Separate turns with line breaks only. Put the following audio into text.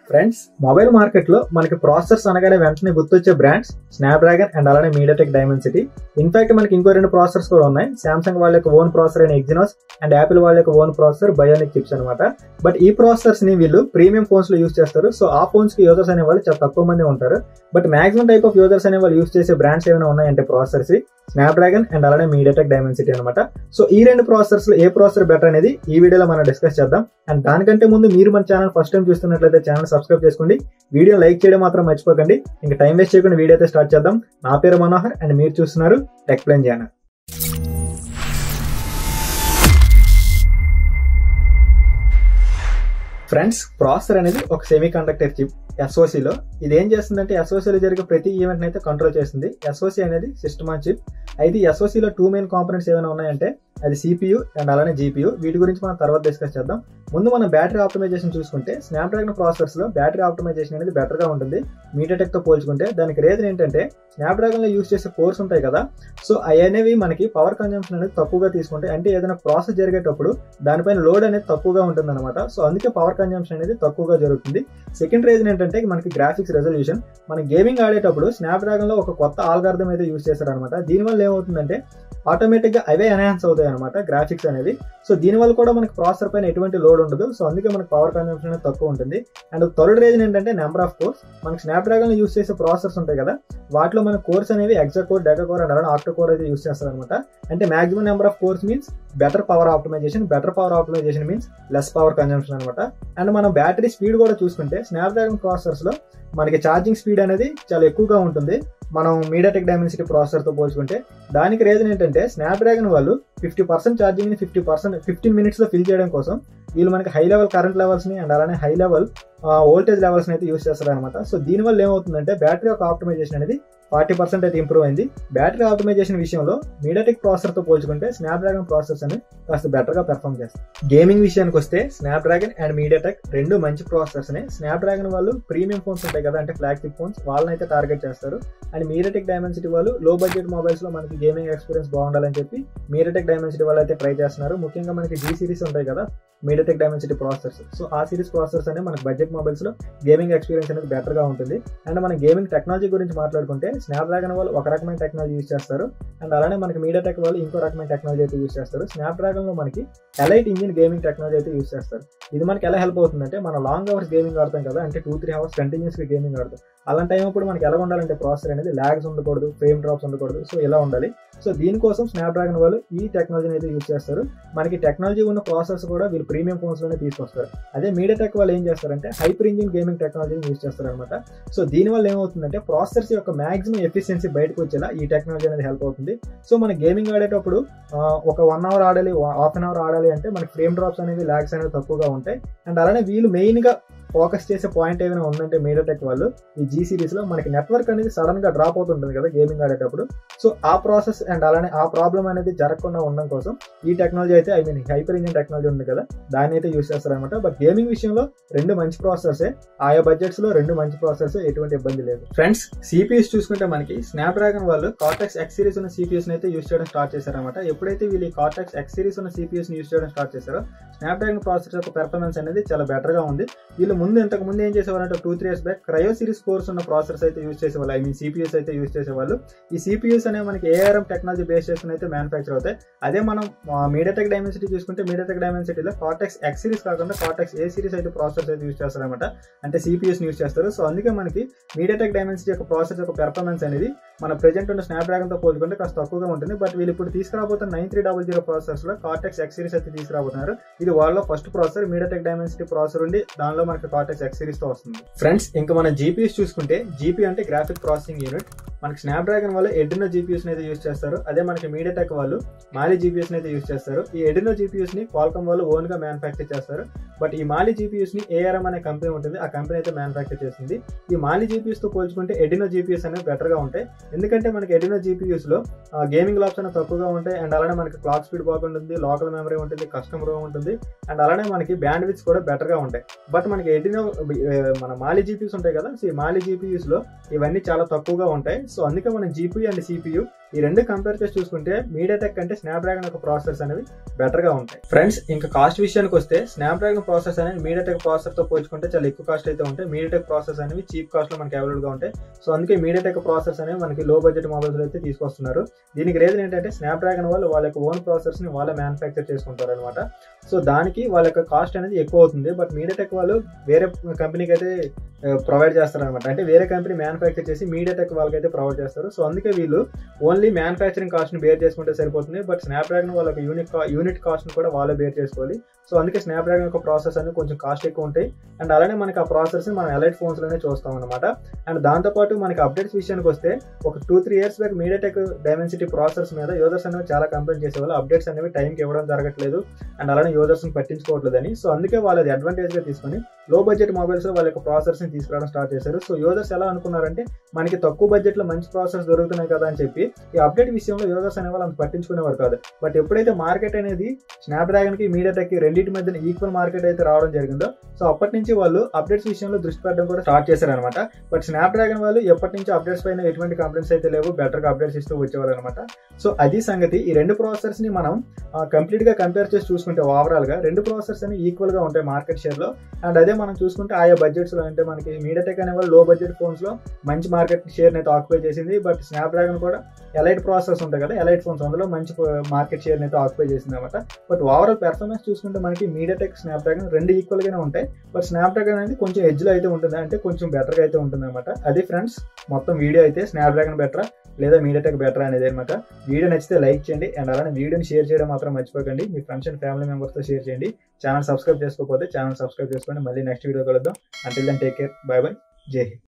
Friends, mobile market లో మనకి processors అనగానే వెంటనే గుర్తొచ్చే బ్రాండ్స్ స్నాప్డ్రాగన్ అండ్ అలానే మీడియాటెక్ డైమెన్సిటీ. ఇన్ఫాక్ట్ మనకి ఇంకో రెండు ప్రాసెసర్స్ కూడా ఉన్నాయి. సామ్సంగ్ వాళ్ళ యొక్క ఓన్ ప్రాసెసర్ అయిన ఎగ్జినోస్ అండ్ యాపిల్ వాళ్ళ యొక్క ఓన్ ప్రాసెసర్ బయోనిక్ చిప్స్ అనమాట. బట్ ఈ ప్రాసెసర్స్ ని వీళ్ళు ప్రీమియం ఫోన్స్ లో యూస్ చేస్తారు. సో ఆ ఫోన్స్ కి యూజర్స్ అనే వాళ్ళు చాలా తక్కువ మంది ఉంటారు. But maximum type of users అనే వాళ్ళు యూస్ చేసే బ్రాండ్స్ ఏమైనా ఉన్నాయంటే ప్రాసెసర్స్ స్నాప్డ్రాగన్ అండ్ అలానే మీడియాటెక్ డైమెన్సిటీ అనమాట. సో ఈ రెండు ప్రాసెసర్స్ లో ఏ ప్రాసెసర్ బెటర్ అనేది ఈ వీడియోలో మనం డిస్కస్ చేద్దాం. అండ్ దానికంటే ముందు మీరు మన ఛానల్ ఫస్ట్ టైం చూస్తున్నట్లయితే ఛానల్ సబ్స్క్రైబ్ చేసుకోండి, వీడియో లైక్ చేయడం మాత్రం మర్చిపోకండి. ఇంకా టైం వేస్ట్ చేయకుండా వీడియో అయితే స్టార్ట్ చేద్దాం. నా పేరు మనోహర్ అండ్ మీరు చూస్తున్నారు tech plan channel. Friends, processor అనేది ఒక సెమీ కండక్టర్ చిప్ SoC లో. ఇది ఏం చేస్తుందంటే SoC లో జరిగే ప్రతి ఈవెంట్ అయితే కంట్రోల్ చేస్తుంది. SoC అనేది సిస్టమ్ ఆన్ చిప్. అయితే SoC లో టూ మెయిన్ కాంపోనెంట్స్ ఏమైనా ఉన్నాయంటే అది CPU అండ్ అలానే GPU. వీటి గురించి మనం తర్వాత డిస్కస్ చేద్దాం. ముందు మనం బ్యాటరీ ఆప్టిమైజేషన్ చూసుకుంటే స్నాప్డ్రాగన్ ప్రాసెసర్స్ లో బ్యాటరీ ఆప్టిమైజేషన్ అనేది బెటర్ గా ఉంటుంది మీడియాటెక్ తో పోల్చుకుంటే. దానికి రీజన్ ఏంటంటే స్నాప్డ్రాగన్ లో యూస్ చేసే కోర్స్ ఉంటాయి కదా, సో అవి అనేవి మనకి పవర్ కన్జంప్షన్ అనేది తక్కువగా తీసుకుంటాయి. అంటే ఏదైనా ప్రాసెస్ జరిగేటప్పుడు దానిపైన లోడ్ అనేది తక్కువగా ఉంటుంది అనమాట. సో అందుకే పవర్ కన్జంప్షన్ అనేది తక్కువగా జరుగుతుంది. సెకండ్ రీజన్ ఏంటంటే మనకి గ్రాఫిక్స్ రెజల్యూషన్. మనం గేమింగ్ ఆడేటప్పుడు స్నాప్డ్రాగన్ లో ఒక కొత్త ఆల్గారిథం అయితే యూస్ చేశారనమాట. దీనివల్ల ఏమవుతుందంటే ఆటోమేటిక్ గా అవే ఎన్హాన్స్ అవుతాయి అనమాట గ్రాఫిక్స్ అనేవి. సో దీనివల్ల కూడా మనకి ప్రాసెసర్ పైన ఎటువంటి లోడ్ ఉండదు. సో అందుకే మనకి పవర్ కన్జంప్షన్ అనేది తక్కువ ఉంటుంది. అండ్ థర్డ్ రీజన్ ఏంటంటే నెంబర్ ఆఫ్ కోర్స్. మనకి స్నాప్డ్రాగన్ లో యూస్ చేసే ప్రాసెసర్స్ ఉంటాయి కదా, వాటిలో మన కోర్స్ అనేవి hexa core, deca core and అలానే ఆక్టా కోర్ అయితే యూస్ చేస్తారు అనమాట. అంటే maximum number of cores means better power optimisation. Better power optimisation means less power consumption అనమాట. అండ్ మనం బ్యాటరీ స్పీడ్ కూడా చూసుకుంటే స్నాప్డ్రాగన్ ప్రాసెసర్స్ లో మనకి ఛార్జింగ్ స్పీడ్ అనేది చాలా ఎక్కువగా ఉంటుంది మనం మీడియాటెక్ డైమెన్సిటీ ప్రాసెసర్ తో పోల్చుకుంటే. దానికి రీజన్ ఏంటంటే స్నాప్డ్రాగన్ వాళ్ళు 50% ఛార్జింగ్ ని 15 మినిట్స్ లో ఫిల్ చేయడం కోసం వీళ్ళు మనకి హై లెవెల్ కరెంట్ లెవెల్స్ ని అండ్ అలానే హై లెవెల్ వోల్టేజ్ లెవెల్స్ అయితే యూస్ చేస్తారు అనమాట. సో దీనివల్ల ఏమవుతుందంటే బ్యాటరీ యొక్క ఆప్టిమైజేషన్ అనేది 40% అయితే ఇంప్రూవ్ అయింది. బ్యాటరీ ఆప్టిమైజేషన్ విషయంలో మీడియాటెక్ ప్రాసెసర్ తో పోల్చుకుంటే స్నాప్డ్రాగన్ ప్రాసెసర్స్ అని కాస్త బెటర్ గా పెర్ఫామ్ చేస్తారు. గేమింగ్ విషయానికి వస్తే స్నాప్డ్రాగన్ అండ్ మీడియాటెక్ రెండు మంచి ప్రాసెసర్స్ ని. స్నాప్డ్రాగన్ వాళ్ళు ప్రీమియం ఫోన్స్ ఉంటాయి కదా, అంటే ఫ్లాగ్షిప్ ఫోన్స్, వాళ్ళని అయితే టార్గెట్ చేస్తారు. అండ్ మీడియాటెక్ డైమెన్సిటీ వాళ్ళు లో బడ్జెట్ మొబైల్స్ లో మనకి గేమింగ్ ఎక్స్పీరియన్స్ బాగుండాలని చెప్పి మీడియాటెక్ డైమెన్సిటీ వాళ్ళు అయితే ట్రై చేస్తున్నారు. ముఖ్యంగా మనకి G సిరీస్ ఉంటాయి కదా మీడియాటెక్ డైమెన్సిటీ ప్రాసెసర్స్. సో ఆ సిరీస్ ప్రాసెసర్స్ అనేది మనకి బడ్జెట్ మొబైల్స్ లో గేమింగ్ ఎక్స్పీరియన్స్ అనేది బెటర్ గా ఉంటుంది. అండ్ మన గేమింగ్ టెక్నాలజీ గురించి మాట్లాడుకుంటే స్నాప్డ్రాగన్ వాళ్ళు ఒక రకమైన టెక్నాలజీ యూస్ చేస్తారు అండ్ అలానే మనకి మీడియాటెక్ వాళ్ళు ఇంకో రకమైన టెక్నాలజీ అయితే యూస్ చేస్తారు. స్నాప్డ్రాగన్ లో మనకి ఎలైట్ ఇంజిన్ గేమింగ్ టెక్నాలజీ అయితే యూస్ చేస్తారు. ఇది మనకి ఎలా హెల్ప్ అవుతుందంటే మనం లాంగ్ అవర్స్ గేమింగ్ ఆడతాం కదా, అంటే 2-3 అవర్స్ కంటిన్యూస్ గా గేమింగ్ ఆడతాం. అలాంటి టైం అప్పుడు మనకి ఎలా ఉండాలంటే ప్రాసెసర్ అనేది ల్యాగ్స్ ఉండకూడదు, ఫ్రేమ్ డ్రాప్స్ ఉండకూడదు. సో ఇలా ఉండాలి. సో దీనికోసం స్నాప్డ్రాగన్ వాళ్ళు ఈ టెక్నాలజీని అయితే యూస్ చేస్తారు. మనకి టెక్నాలజీ ఉన్న ప్రాసెసర్స్ కూడా వీళ్ళు ప్రీమియం ఫోన్స్ లోనే తీసుకొస్తారు. అదే మీడియాటెక్ వాళ్ళు ఏం చేస్తారంటే హైపర్ ఇంజిన్ గేమింగ్ టెక్నాలజీని యూస్ చేస్తారు అనమాట. సో దీనివల్ల ఏమవుతుందంటే ప్రాసెసర్స్ యొక్క మాక్సిమం ఎఫిషియన్సీ బయటకు వచ్చేలా ఈ టెక్నాలజీ అనేది హెల్ప్ అవుతుంది. సో మన గేమింగ్ ఆడేటప్పుడు ఒక 1 అవర్ ఆడాలి, హాఫ్ అన్ అవర్ ఆడాలి అంటే మనకి ఫ్రేమ్ డ్రాప్స్ అనేవి, ల్యాగ్స్ అనేవి తక్కువగా ఉంటాయి. అండ్ అలానే వీళ్ళు మెయిన్ గా ఫోకస్ చేసే పాయింట్ ఏమైనా ఉందంటే మీడియాటెక్ వాళ్ళు ఈ G సిరీస్ లో మనకి నెట్వర్క్ అనేది సడన్ గా డ్రాప్ అవుతుంటుంది కదా గేమింగ్ ఆడేటప్పుడు. సో ఆ ప్రాసెస్ అండ్ అలానే ఆ ప్రాబ్లం అనేది జరగకుండా ఉండడం కోసం ఈ టెక్నాలజీ అయితే హైపర్ ఇంజిన్ టెక్నాలజీ ఉంది కదా దాన్ని అయితే యూస్ చేస్తారనమాట. బట్ గేమింగ్ విషయంలో రెండు మంచి ప్రాసెసర్సే, ఆయా బడ్జెట్స్ లో రెండు మంచి ప్రాసెసర్స్, ఎటువంటి ఇబ్బంది లేదు. ఫ్రెండ్స్, CPUs చూసుకుంటే మనకి స్నాప్డ్రాగన్ వాళ్ళు కార్టెక్స్ X సిరీస్ ఉన్న CPUs అయితే యూస్ చేయడం స్టార్ట్ చేశారనమాట. ఎప్పుడైతే వీళ్ళు కార్టెక్స్ X సిరీస్ ఉన్న CPUs ని యూస్ చేయడం స్టార్ట్ చేశారో స్నాప్డ్రాగన్ ప్రాసెసర్ యొక్క పెర్ఫార్మెన్స్ అనేది చాలా బెటర్ గా ఉంది. వీళ్ళు ఇంతకు ముందు ఏం చేసేవారంటే 2-3 years back Kryo series cores ఉన్న ప్రాసెసర్స్ అయితే యూస్ చేసేవాళ్ళు, CPUs అయితే యూస్ చేసేవాళ్ళు. ఈ CPUs అనేవి మనకి ARM టెక్నాలజీ బేస్ చేసుకుని అయితే మ్యానుఫ్యాక్చర్ అవుతాయి. అదే మనం మీడియాటెక్ డైమెన్సిటీ చూసుకుంటే మీడియాటెక్ డైమెన్సిటీలో కార్టెక్స్ X సిరీస్ కాకుండా కార్టెక్స్ A సిరీస్ అయితే ప్రాసెసర్స్ అయితే యూస్ చేస్తారనమాట, అంటే CPUs యూస్ చేస్తారు. సో అందుకే మనకి మీడియాటెక్ డైమెన్సిటీ యొక్క ప్రాసెసర్ యొక్క పెర్ఫార్మెన్స్ అనేది మన ప్రెజెంట్ ఉన్న స్నాప్డ్రాగన్ తో పోల్చుకుంటే కాస్త తక్కువగా ఉంటుంది. బట్ వీళ్ళు ఇప్పుడు తీసుకురాబోతున్న 9300 ప్రాసెసర్స్ లో కార్టెక్స్ X సిరీస్ అయితే తీసుకురాబోతున్నారు. ఇది వాళ్ళ first processor, MediaTek Dimensity processor ఉండి దానిలో మనకి కార్టెక్స్ X సిరీస్ తో వస్తుంది. ఫ్రెండ్స్, ఇంకా మన GPUs చూసుకుంటే GPU అంటే గ్రాఫిక్ ప్రాసెసింగ్ యూనిట్. మనకి స్నాప్డ్రాగన్ వాళ్ళు ఎడ్రినో GPUs అయితే యూస్ చేస్తారు. అదే మనకి మీడియాటెక్ వాళ్ళు మాలి GPUs అయితే యూస్ చేస్తారు. ఈ ఎడ్రినో GPUs ని క్వాల్కమ్ వాళ్ళు ఓన్ గా మ్యానుఫ్యాక్చర్ చేస్తారు. బట్ ఈ మాలి GPUs ని ARM అనే కంపెనీ ఉంటుంది, ఆ కంపెనీ అయితే మ్యానుఫ్యాక్చర్ చేస్తుంది. ఈ మాలి GPUs తో పోల్చుకుంటే ఎడ్రినో GPUs అనేవి బెటర్ గా ఉంటాయి. ఎందుకంటే మనకి ఎడ్రినో GPUs లో గేమింగ్ లాబ్స్ అనేవి తక్కువగా ఉంటాయి. అండ్ అలానే మనకి క్లాక్ స్పీడ్ బాగుంటుంది, లోకల్ మెమరీ ఉంటుంది, కస్టమ్ రోమ్ ఉంటుంది. అండ్ అలానే మనకి బ్యాండ్ విడ్త్ కూడా బెటర్ గా ఉంటాయి. బట్ మనకి ఎడ్రినో మన మాలి GPUs ఉంటాయి కదా, సో ఈ మాలి GPUs లో ఇవన్నీ చాలా తక్కువగా ఉంటాయి. సో అందుకే మన GPU అండ్ CPU ఈ రెండు కంపేర్ చేసి చూసుకుంటే మీడియాటెక్ అంటే స్నాప్డ్రాగన్ యొక్క ప్రాసెసర్స్ అనేవి బెటర్ గా ఉంటాయి. ఫ్రెండ్స్ ఇంకా కాస్ట్ విషయానికి వస్తే స్నాప్డ్రాగన్ ప్రాసెసర్ అనేది మీడియాటెక్ ప్రాసెసర్ తో పోల్చుకుంటే చాలా ఎక్కువ కాస్ట్ అయితే ఉంటాయి. మీడియాటెక్ ప్రాసెసర్స్ అనేవి చీప్ కాస్ట్ లో మనకి అవైలబుల్ గా ఉంటాయి. సో అందుకే మీడియాటెక్ ప్రాసెసర్స్ అనేవి మనకి లో బడ్జెట్ మొబైల్స్ అయితే తీసుకొస్తున్నారు. దీనికి రీజన్ ఏంటంటే స్నాప్డ్రాగన్ వాళ్ళు వాళ్ళ యొక్క ఓన్ ప్రాసెసర్స్ ని వాళ్ళ మ్యానుఫ్యాక్చర్ చేసుకుంటారు అనమాట. సో దానికి వాళ్ళ యొక్క కాస్ట్ అనేది ఎక్కువ అవుతుంది. బట్ మీడియాటెక్ వాళ్ళు వేరే కంపెనీకి అయితే ప్రొవైడ్ చేస్తారు అనమాట. అంటే వేరే కంపెనీ మ్యానుఫ్యాక్చర్ చేసి మీడియాటెక్ వాళ్ళకైతే ప్రొవైడ్ చేస్తారు. సో అందుకే వీళ్ళు ఓన్లీ మ్యానుఫ్యాక్చరింగ్ కాస్ట్ ని బేర్ చేసుకుంటే సరిపోతుంది. బట్ స్నాప్డ్రాగన్ వాళ్ళకి యూనిట్ కాస్ట్ ని కూడా వాళ్ళే బేర్ చేసుకోవాలి. సో అందుకే స్నాప్డ్రాగన్ యొక్క ప్రాసెస్ అనేది కొంచెం కాస్ట్ ఎక్కువ ఉంటాయి. అండ్ అలానే మనకి ఆ ప్రాసెసర్స్ మనం ఎలైట్ ఫోన్స్ లోనే చూస్తాం అనమాట. అండ్ దాంతోపాటు మనకి అప్డేట్స్ విషయానికి వస్తే ఒక 2-3 years back MediaTek Dimensity processors మీద యూజర్స్ అనేవి చాలా కంప్లైంట్ చేసేవాళ్ళు. అప్డేట్స్ అనేవి టైంకి ఇవ్వడం జరగట్లేదు అండ్ అలానే యూజర్స్ ని పట్టించుకోవట్లేదు అని. సో అందుకే వాళ్ళది అడ్వాంటేజ్ గా తీసుకొని లో బడ్జెట్ మొబైల్స్ వాళ్ళ యొక్క ప్రాసెసర్స్ ని తీసుకురావడం స్టార్ట్ చేశారు. సో యూజర్స్ ఎలా అనుకున్నారంటే మనకి తక్కువ బడ్జెట్ లో మంచి ప్రాసెసర్స్ దొరుకుతున్నాయి కదా అని చెప్పి ఈ అప్డేట్ విషయంలో యూజర్స్ అనే వాళ్ళు అంత పట్టించుకునేవారు కాదు. బట్ ఎప్పుడైతే మార్కెట్ అనేది స్నాప్డ్రాగన్ కి మీడియాటెక్ కి రెండింటి మధ్య ఈక్వల్ మార్కెట్ అయితే రావడం జరిగిందో సో అప్పటి నుంచి వాళ్ళు అప్డేట్స్ విషయంలో దృష్టి పెట్టడం కూడా స్టార్ట్ చేశారనమాట. బట్ స్నాప్డ్రాగన్ వాళ్ళు ఎప్పటి నుంచి అప్డేట్స్ పైన ఎటువంటి కంప్లైంట్స్ అయితే లేవు, బెటర్ గా అప్డేట్స్ ఇస్తూ వచ్చేవారు అనమాట. సో అది సంగతి. ఈ రెండు ప్రాసెసర్స్ ని మనం కంప్లీట్ గా కంపేర్ చేసి చూసుకుంటే ఓవరాల్ గా రెండు ప్రాసెసర్స్ అనేవి ఈక్వల్ గా ఉంటాయి మార్కెట్ షేర్ లో. అండ్ అదే మనం చూసుకుంటే ఆయా బడ్జెట్స్ లో అంటే మనకి మీడియాటెక్ అనే వాళ్ళు లో బడ్జెట్ ఫోన్స్ లో మంచి మార్కెట్ షేర్ అయితే ఆక్యుపై చేసింది. బట్ స్నాప్డ్రాగన్ కూడా ఎలైట్ ప్రాసెసర్స్ ఉంటాయి కదా, ఎలైట్ ఫోన్స్ అందులో మంచి మార్కెట్ షేర్ అయితే ఆక్యుపై చేసింది అనమాట. బట్ ఓవరాల్ పెర్ఫార్మెన్స్ చూసుకుంటే మనకి మీడియాటెక్ స్నాప్డ్రాగన్ రెండు ఈక్వల్ గానే ఉంటాయి. బట్ స్నాప్డ్రాగన్ అనేది కొంచెం ఎడ్జ్ లో అయితే ఉంటుంది, అంటే కొంచెం బెటర్ గా అయితే ఉంటుంది అనమాట. అది ఫ్రెండ్స్ మొత్తం వీడియో అయితే స్నాప్డ్రాగన్ బెటరా లేదా మీడియాటెక్ బెటరా అనేది అనమాట. వీడియో నచ్చితే లైక్ చేయండి అండ్ అలానే వీడియోని షేర్ చేయడం మాత్రం మర్చిపోకండి. మీ ఫ్రెండ్స్ అండ్ ఫ్యామిలీ మెంబర్స్ తో షేర్ చేయండి. ఛానల్ సబ్స్క్రైబ్ చేసుకోకపోతే ఛానల్ సబ్స్క్రైబ్ చేసుకోండి. మళ్ళీ నెక్స్ట్ వీడియో కలుద్దాం. Until then take care, bye bye, జై హింద్.